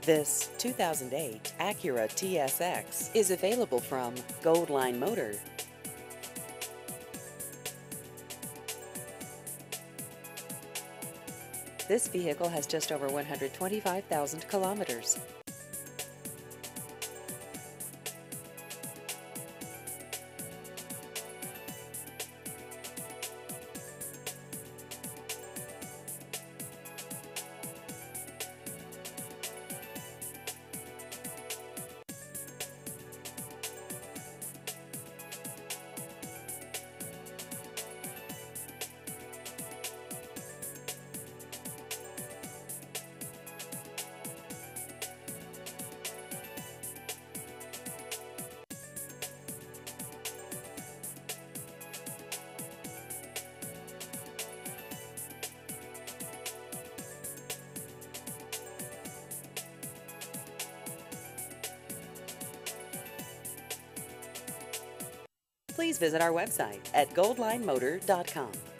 This 2008 Acura TSX is available from Goldline Motor. This vehicle has just over 125,000 kilometers. Please visit our website at goldlinemotor.com.